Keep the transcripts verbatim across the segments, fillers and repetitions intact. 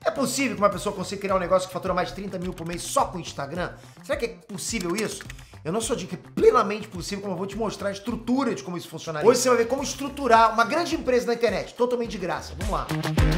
É possível que uma pessoa consiga criar um negócio que fatura mais de trinta mil por mês só com o Instagram? Será que é possível isso? Eu não só digo que é plenamente possível, como eu vou te mostrar a estrutura de como isso funcionaria. Hoje você vai ver como estruturar uma grande empresa na internet, totalmente de graça. Vamos lá.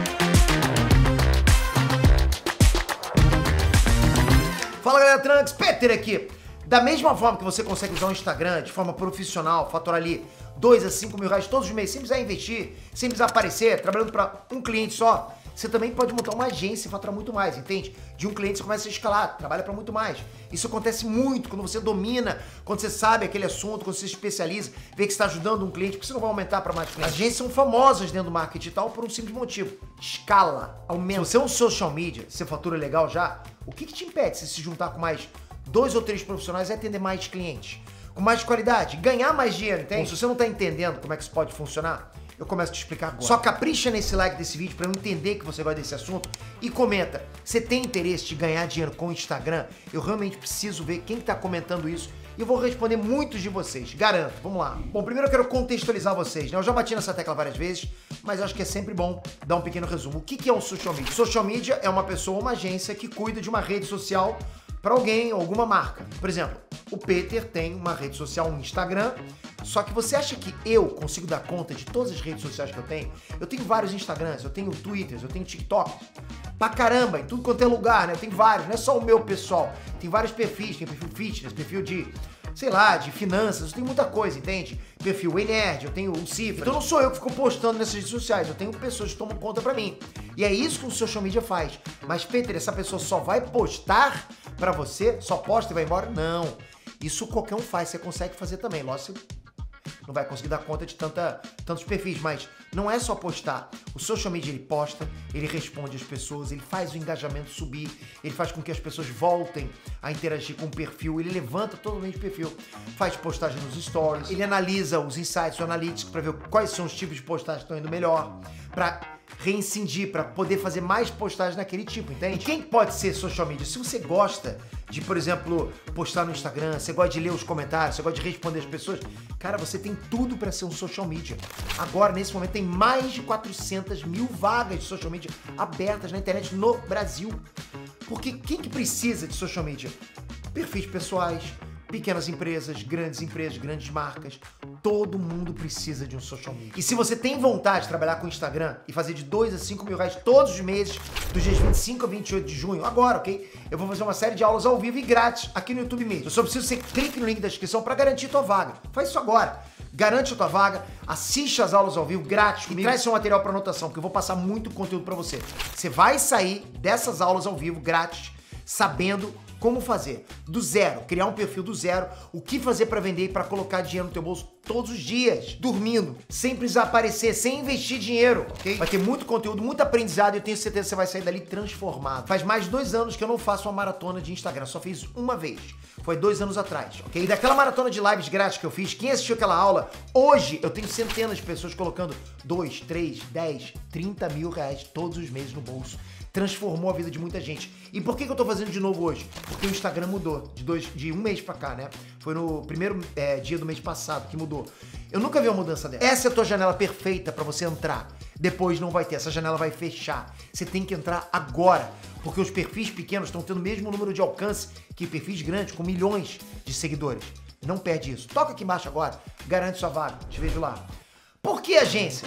Fala galera, Trunks, Peter aqui. Da mesma forma que você consegue usar o Instagram de forma profissional, faturar ali dois a cinco mil reais todos os meses, sem precisar investir, sem precisar aparecer, trabalhando para um cliente só, você também pode montar uma agência e faturar muito mais, entende? De um cliente você começa a escalar, trabalha para muito mais. Isso acontece muito quando você domina, quando você sabe aquele assunto, quando você se especializa, vê que está ajudando um cliente, porque você não vai aumentar para mais clientes. As agências são famosas dentro do marketing digital por um simples motivo: escala, aumenta. Se você é um social media, você fatura legal já, o que, que te impede de se juntar com mais dois ou três profissionais e atender mais clientes? Com mais qualidade, ganhar mais dinheiro, entende? Bom, se você não tá entendendo como é que isso pode funcionar, eu começo a te explicar agora. Só capricha nesse like desse vídeo pra eu entender que você gosta desse assunto e comenta. Você tem interesse de ganhar dinheiro com o Instagram? Eu realmente preciso ver quem tá comentando isso e eu vou responder muitos de vocês, garanto. Vamos lá. Bom, primeiro eu quero contextualizar vocês, né? Eu já bati nessa tecla várias vezes, mas acho que é sempre bom dar um pequeno resumo. O que que é um social media? Social media é uma pessoa ou uma agência que cuida de uma rede social para alguém ou alguma marca. Por exemplo, o Peter tem uma rede social, um Instagram, só que você acha que eu consigo dar conta de todas as redes sociais que eu tenho? Eu tenho vários Instagrams, eu tenho Twitters, eu tenho TikTok, pra caramba, em tudo quanto é lugar, né? Eu tenho vários, não é só o meu pessoal. Tem vários perfis, tem perfil fitness, perfil de, sei lá, de finanças, eu tenho muita coisa, entende? Perfil Ei Nerd, eu tenho o Cifra. Então não sou eu que fico postando nessas redes sociais, eu tenho pessoas que tomam conta pra mim. E é isso que o social media faz. Mas, Peter, essa pessoa só vai postar pra você? Só posta e vai embora? Não. Isso qualquer um faz, você consegue fazer também. Lógico, você não vai conseguir dar conta de tanta, tantos perfis, mas não é só postar. O social media, ele posta, ele responde às pessoas, ele faz o engajamento subir, ele faz com que as pessoas voltem a interagir com o perfil, ele levanta totalmente o perfil, faz postagem nos stories, ele analisa os insights, o analytics, para ver quais são os tipos de postagens que estão indo melhor, para reincidir, para poder fazer mais postagens naquele tipo, entende? E quem pode ser social media? Se você gosta de, por exemplo, postar no Instagram, você gosta de ler os comentários, você gosta de responder as pessoas, cara, você tem tudo para ser um social media. Agora, nesse momento, tem mais de quatrocentas mil vagas de social media abertas na internet no Brasil. Porque quem que precisa de social media? Perfis pessoais, pequenas empresas, grandes empresas, grandes marcas, todo mundo precisa de um social media. E se você tem vontade de trabalhar com o Instagram e fazer de dois a cinco mil reais todos os meses, dos dias vinte e cinco a vinte e oito de junho, agora, ok? Eu vou fazer uma série de aulas ao vivo e grátis aqui no YouTube mesmo. Eu só preciso que você clique no link da descrição para garantir tua vaga. Faz isso agora. Garante a tua vaga, assiste as aulas ao vivo grátis comigo e traz seu material para anotação, que eu vou passar muito conteúdo para você. Você vai sair dessas aulas ao vivo grátis sabendo como fazer do zero, criar um perfil do zero, o que fazer para vender e para colocar dinheiro no teu bolso todos os dias, dormindo, sem precisar aparecer, sem investir dinheiro, ok? Vai ter muito conteúdo, muito aprendizado e eu tenho certeza que você vai sair dali transformado. Faz mais de dois anos que eu não faço uma maratona de Instagram, só fiz uma vez. Foi dois anos atrás, ok? E daquela maratona de lives grátis que eu fiz, quem assistiu aquela aula, hoje eu tenho centenas de pessoas colocando dois, três, dez, trinta mil reais todos os meses no bolso. Transformou a vida de muita gente. E por que que eu tô fazendo de novo hoje? Porque o Instagram mudou de, dois, de um mês pra cá, né? Foi no primeiro é, dia do mês passado que mudou. Eu nunca vi uma mudança dessa. Essa é a tua janela perfeita pra você entrar. Depois não vai ter, essa janela vai fechar. Você tem que entrar agora, porque os perfis pequenos estão tendo o mesmo número de alcance que perfis grandes, com milhões de seguidores. Não perde isso. Toca aqui embaixo agora, garante sua vaga. Te vejo lá. Por que agência?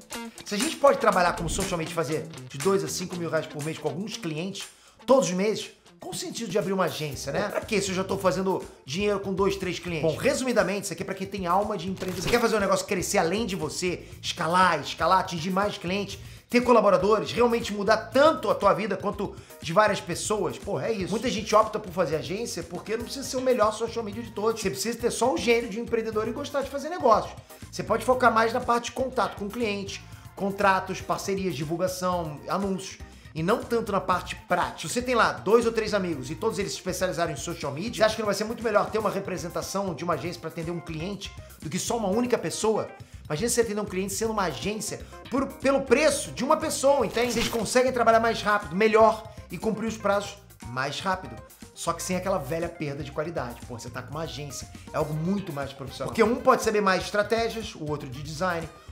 Se a gente pode trabalhar como social media, fazer de dois a cinco mil reais por mês com alguns clientes, todos os meses, qual o sentido de abrir uma agência, né? Pra quê se eu já tô fazendo dinheiro com dois, três clientes? Bom, resumidamente, isso aqui é pra quem tem alma de empreendedor. Você quer fazer um negócio crescer além de você, escalar, escalar, atingir mais clientes, ter colaboradores, realmente mudar tanto a tua vida quanto de várias pessoas? Porra, é isso. Muita gente opta por fazer agência porque não precisa ser o melhor social media de todos. Você precisa ter só um gênio de empreendedor e gostar de fazer negócios. Você pode focar mais na parte de contato com o cliente, contratos, parcerias, divulgação, anúncios, e não tanto na parte prática. Se você tem lá dois ou três amigos e todos eles se especializaram em social media, você acha que não vai ser muito melhor ter uma representação de uma agência para atender um cliente do que só uma única pessoa? Imagina você atender um cliente sendo uma agência por, pelo preço de uma pessoa, entende? Vocês conseguem trabalhar mais rápido, melhor e cumprir os prazos mais rápido. Só que sem aquela velha perda de qualidade. Pô, você tá com uma agência, é algo muito mais profissional. Porque um pode saber mais estratégias, o outro de design,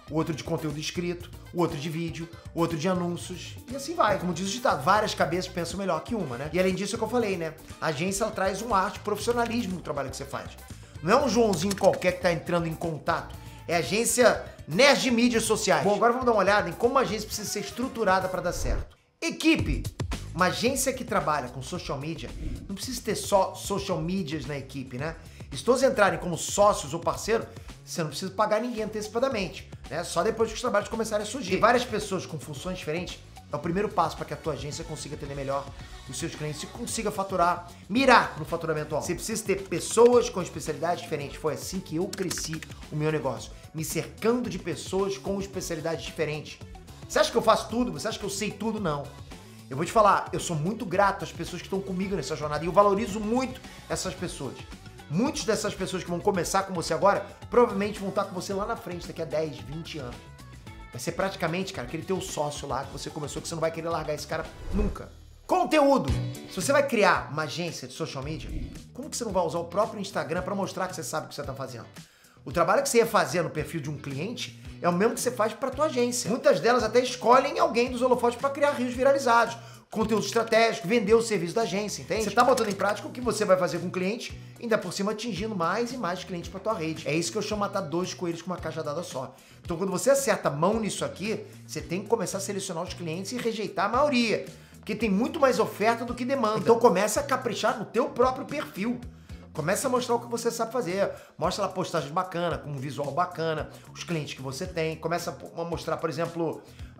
o outro de conteúdo escrito, o outro de vídeo, o outro de anúncios, e assim vai. Como diz o ditado, várias cabeças pensam melhor que uma, né? E além disso é o que eu falei, né? A agência, ela traz um arte, profissionalismo no trabalho que você faz. Não é um Joãozinho qualquer que tá entrando em contato. É a agência Nerd de Mídias Sociais. Bom, agora vamos dar uma olhada em como a agência precisa ser estruturada para dar certo. Equipe. Uma agência que trabalha com social media não precisa ter só social medias na equipe, né? E se todos entrarem como sócios ou parceiros, você não precisa pagar ninguém antecipadamente, né? Só depois que os trabalhos começarem a surgir. E várias pessoas com funções diferentes é o primeiro passo para que a tua agência consiga atender melhor os seus clientes e consiga faturar, mirar no faturamento alto. Você precisa ter pessoas com especialidades diferentes. Foi assim que eu cresci o meu negócio, me cercando de pessoas com especialidades diferentes. Você acha que eu faço tudo? Você acha que eu sei tudo? Não. Eu vou te falar, eu sou muito grato às pessoas que estão comigo nessa jornada e eu valorizo muito essas pessoas. Muitas dessas pessoas que vão começar com você agora, provavelmente vão estar com você lá na frente, daqui a dez, vinte anos. Vai ser praticamente, cara, aquele teu sócio lá que você começou, que você não vai querer largar esse cara nunca. Conteúdo! Se você vai criar uma agência de social media, como que você não vai usar o próprio Instagram para mostrar que você sabe o que você está fazendo? O trabalho que você ia fazer no perfil de um cliente é o mesmo que você faz para tua agência. Muitas delas até escolhem alguém dos holofotes para criar rios viralizados, conteúdo estratégico, vender o serviço da agência, entende? Você tá botando em prática o que você vai fazer com o cliente, ainda por cima atingindo mais e mais clientes para tua rede. É isso que eu chamo de matar dois coelhos com uma cajadada só. Então quando você acerta a mão nisso aqui, você tem que começar a selecionar os clientes e rejeitar a maioria, porque tem muito mais oferta do que demanda. Então começa a caprichar no teu próprio perfil. Começa a mostrar o que você sabe fazer. Mostra lá postagens bacanas, com um visual bacana, os clientes que você tem. Começa a mostrar, por exemplo,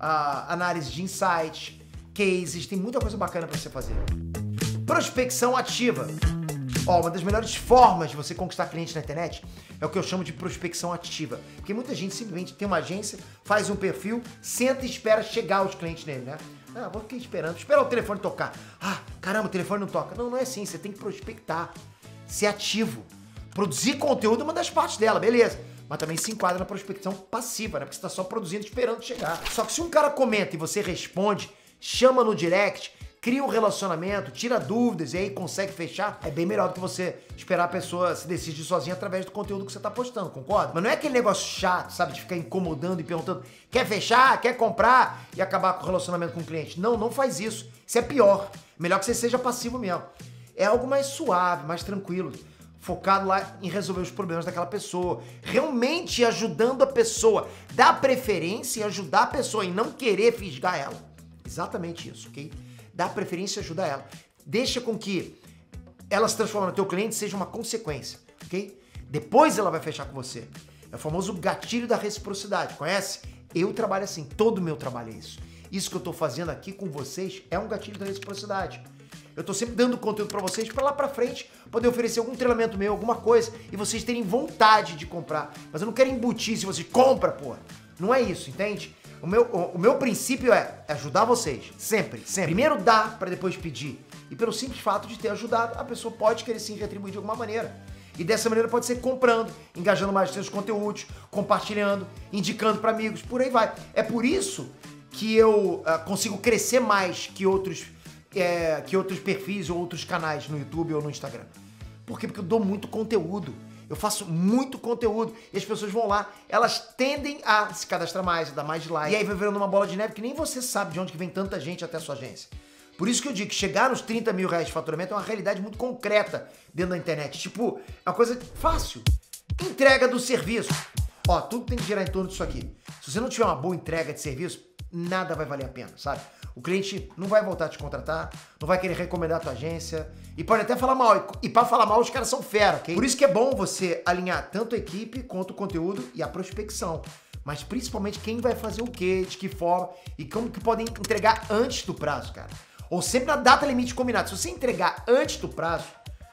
a análise de insights, cases, tem muita coisa bacana para você fazer. Prospecção ativa. Ó, uma das melhores formas de você conquistar clientes na internet é o que eu chamo de prospecção ativa. Porque muita gente simplesmente tem uma agência, faz um perfil, senta e espera chegar os clientes nele, né? Ah, vou ficar esperando, esperar o telefone tocar. Ah, caramba, o telefone não toca. Não, não é assim, você tem que prospectar. Ser ativo. Produzir conteúdo é uma das partes dela, beleza. Mas também se enquadra na prospecção passiva, né? Porque você tá só produzindo, esperando chegar. Só que se um cara comenta e você responde, chama no direct, cria um relacionamento, tira dúvidas e aí consegue fechar, é bem melhor do que você esperar a pessoa se decidir sozinha através do conteúdo que você tá postando, concorda? Mas não é aquele negócio chato, sabe? De ficar incomodando e perguntando, quer fechar, quer comprar e acabar com o relacionamento com o cliente. Não, não faz isso. Isso é pior. Melhor que você seja passivo mesmo. É algo mais suave, mais tranquilo, focado lá em resolver os problemas daquela pessoa, realmente ajudando a pessoa, dá preferência em ajudar a pessoa e não querer fisgar ela. Exatamente isso, ok? Dá preferência em ajudar ela. Deixa com que ela se transforme no teu cliente seja uma consequência, ok? Depois ela vai fechar com você. É o famoso gatilho da reciprocidade, conhece? Eu trabalho assim, todo o meu trabalho é isso. Isso que eu tô fazendo aqui com vocês é um gatilho da reciprocidade. Eu tô sempre dando conteúdo pra vocês pra lá pra frente poder oferecer algum treinamento meu, alguma coisa, e vocês terem vontade de comprar. Mas eu não quero embutir se vocês compram, porra. Não é isso, entende? O meu, o, o meu princípio é ajudar vocês, sempre, sempre. Primeiro dá pra depois pedir. E pelo simples fato de ter ajudado, a pessoa pode querer sim retribuir de alguma maneira. E dessa maneira pode ser comprando, engajando mais nos seus conteúdos, compartilhando, indicando pra amigos, por aí vai. É por isso que eu uh, consigo crescer mais que outros É, que outros perfis ou outros canais no YouTube ou no Instagram. Por quê? Porque eu dou muito conteúdo. Eu faço muito conteúdo. E as pessoas vão lá, elas tendem a se cadastrar mais, a dar mais like. E aí vai virando uma bola de neve que nem você sabe de onde que vem tanta gente até a sua agência. Por isso que eu digo que chegar nos trinta mil reais de faturamento é uma realidade muito concreta dentro da internet. Tipo, é uma coisa fácil. Entrega do serviço. Ó, tudo tem que girar em torno disso aqui. Se você não tiver uma boa entrega de serviço, nada vai valer a pena, sabe? O cliente não vai voltar a te contratar, não vai querer recomendar a tua agência e pode até falar mal. E pra falar mal, os caras são fera, ok? Por isso que é bom você alinhar tanto a equipe quanto o conteúdo e a prospecção. Mas principalmente quem vai fazer o quê, de que forma e como que podem entregar antes do prazo, cara. Ou sempre na data limite combinada. Se você entregar antes do prazo,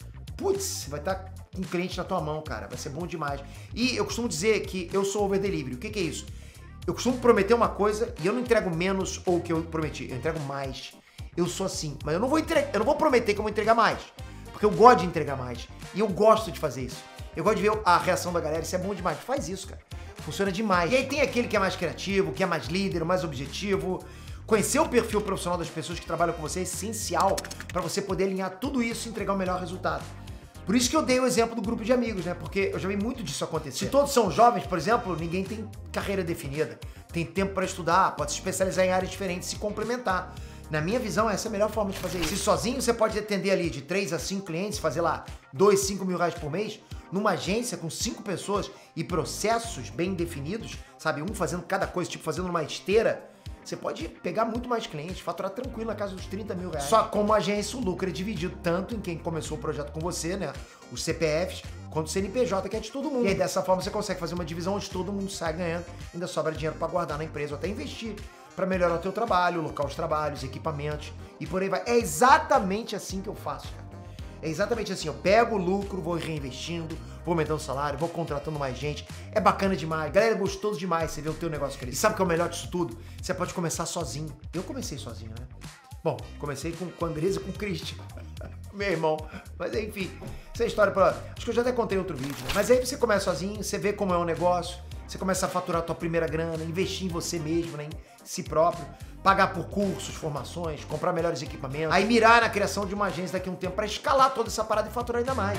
putz, vai estar com o cliente na tua mão, cara. Vai ser bom demais. E eu costumo dizer que eu sou over delivery. O que que é isso? Eu costumo prometer uma coisa e eu não entrego menos ou o que eu prometi, eu entrego mais. Eu sou assim, mas eu não vou entregar, eu não vou prometer que eu vou entregar mais, porque eu gosto de entregar mais e eu gosto de fazer isso. Eu gosto de ver a reação da galera, isso é bom demais. Faz isso, cara. Funciona demais. E aí tem aquele que é mais criativo, que é mais líder, mais objetivo. Conhecer o perfil profissional das pessoas que trabalham com você é essencial para você poder alinhar tudo isso e entregar o melhor resultado. Por isso que eu dei o exemplo do grupo de amigos, né? Porque eu já vi muito disso acontecer. Se todos são jovens, por exemplo, ninguém tem carreira definida. Tem tempo para estudar, pode se especializar em áreas diferentes, se complementar. Na minha visão, essa é a melhor forma de fazer isso. Se sozinho você pode atender ali de três a cinco clientes, fazer lá dois, cinco mil reais por mês, numa agência com cinco pessoas e processos bem definidos, sabe? Um fazendo cada coisa, tipo fazendo uma esteira, você pode pegar muito mais clientes, faturar tranquilo na casa dos trinta mil reais. Só como agência, o lucro é dividido tanto em quem começou o projeto com você, né? Os C P Fs, quanto o C N P J, que é de todo mundo. E aí, dessa forma, você consegue fazer uma divisão onde todo mundo sai ganhando, ainda sobra dinheiro para guardar na empresa ou até investir para melhorar o teu trabalho, local de trabalhos, equipamentos e por aí vai. É exatamente assim que eu faço, cara. É exatamente assim, eu pego o lucro, vou reinvestindo, vou aumentando o salário, vou contratando mais gente. É bacana demais. Galera, é gostoso demais você ver o teu negócio crescer. E sabe o que é o melhor disso tudo? Você pode começar sozinho. Eu comecei sozinho, né? Bom, comecei com, com a Andresa e com o Christian, meu irmão. Mas enfim, essa é a história pra... Acho que eu já até contei em outro vídeo, né? Mas aí você começa sozinho, você vê como é um negócio, você começa a faturar a tua primeira grana, investir em você mesmo, né? Em si próprio, pagar por cursos, formações, comprar melhores equipamentos, aí mirar na criação de uma agência daqui a um tempo pra escalar toda essa parada e faturar ainda mais.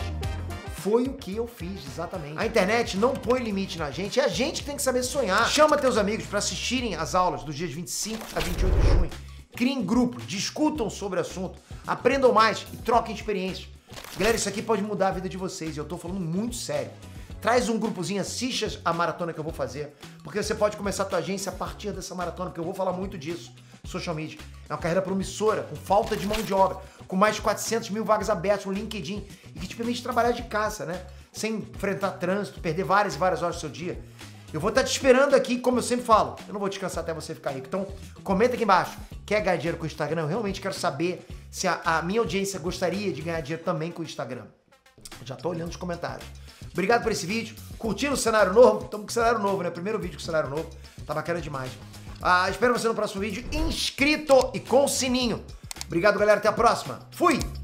Foi o que eu fiz, exatamente. A internet não põe limite na gente, é a gente que tem que saber sonhar. Chama teus amigos pra assistirem as aulas dos dias vinte e cinco a vinte e oito de junho. Criem grupos, discutam sobre o assunto, aprendam mais e troquem experiências. Galera, isso aqui pode mudar a vida de vocês e eu tô falando muito sério. Traz um grupozinho, assiste a maratona que eu vou fazer, porque você pode começar a tua agência a partir dessa maratona, porque eu vou falar muito disso. Social media é uma carreira promissora, com falta de mão de obra, com mais de quatrocentas mil vagas abertas no LinkedIn e que te permite trabalhar de casa, né? Sem enfrentar trânsito, perder várias e várias horas do seu dia. Eu vou estar te esperando aqui, como eu sempre falo, eu não vou descansar até você ficar rico. Então, comenta aqui embaixo, quer ganhar dinheiro com o Instagram? Eu realmente quero saber se a, a minha audiência gostaria de ganhar dinheiro também com o Instagram. Eu já tô olhando os comentários. Obrigado por esse vídeo. Curtiram o cenário novo? Estamos com cenário novo, né? Primeiro vídeo com cenário novo. Tá bacana demais. Ah, espero você no próximo vídeo inscrito e com sininho. Obrigado, galera. Até a próxima. Fui!